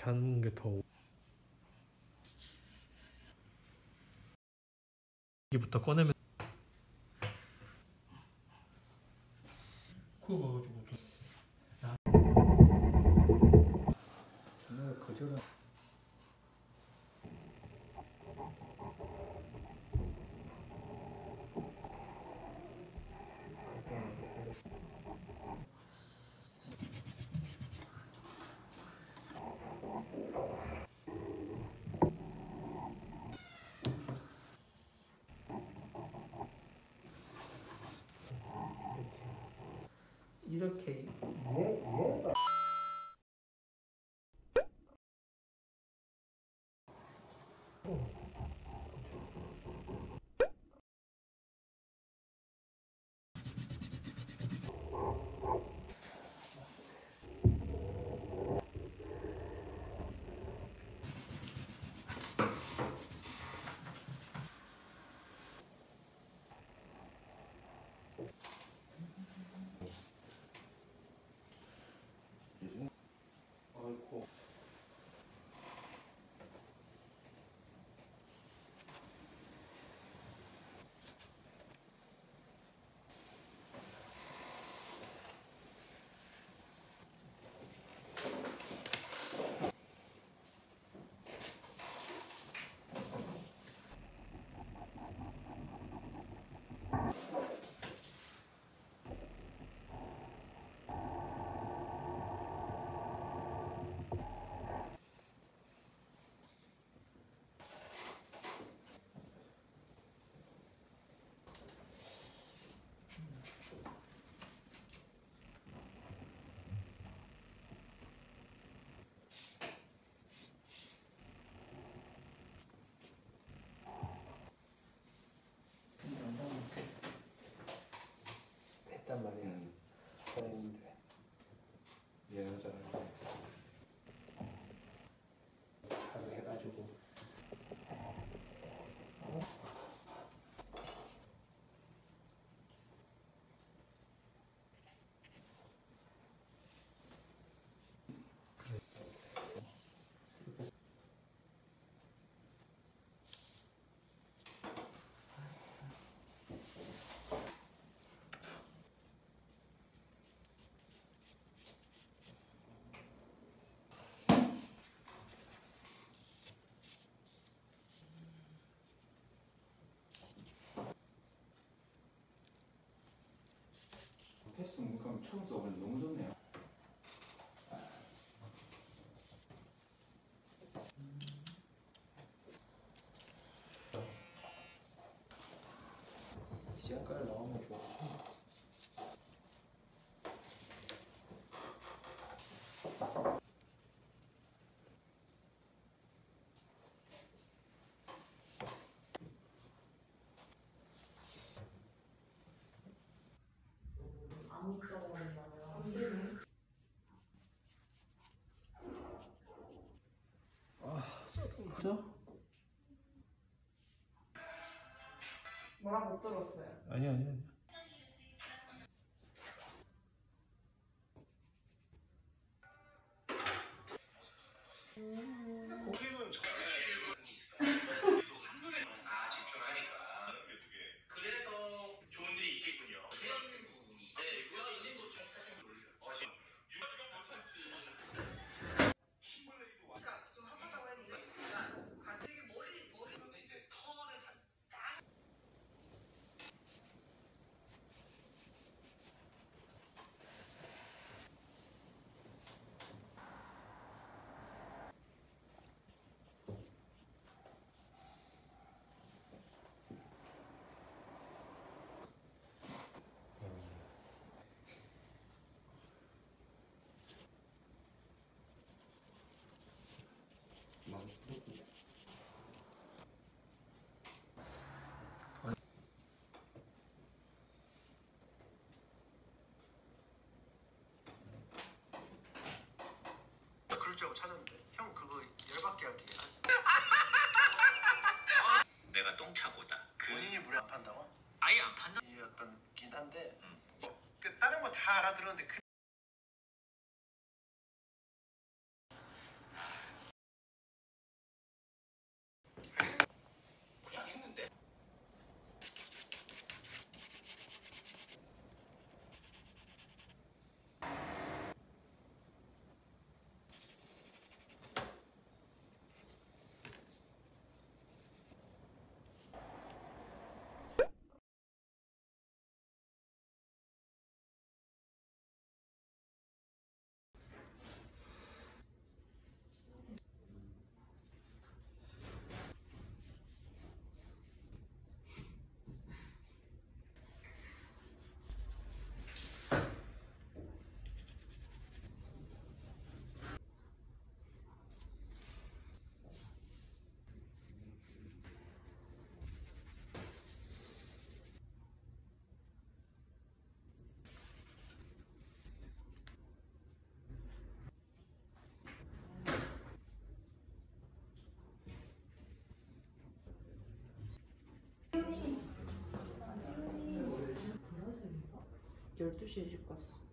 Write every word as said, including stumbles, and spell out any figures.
이렇게 하는 게 더 여기부터 꺼내면 그거 가지고 정말 거절은 이렇게 아이고 했단 말이야. 음. 했는데 미안하잖아. 하루 해가지고 패스 물감 처음 써보니 너무 좋네요. 디자인 깔 나오면 좋아. 그죠? 뭐라 못 들었어요. 아니 아니 아니. 고객은 저게 한눈에 아 집중하니까 그래서 좋은 일이 있겠군요. 헤어진 부분이 네 그거 있는 거 정확하게 놀리는 거죠. 유아가 못 참지. 킴블레이도 와. 좀 핫하다고 했는데 있으니까 갑자기 머리 머리 근데 이제 턴을 딱 글자고 찾았는데 형 그거 열받게 하기 내가 똥차고다. 본인이 물에 안 판다고? 아예 안 판다? 이 어떤 긴 한데 응. 그 다른 거 다 알아들었는데 그 열두 시에 집 갔어.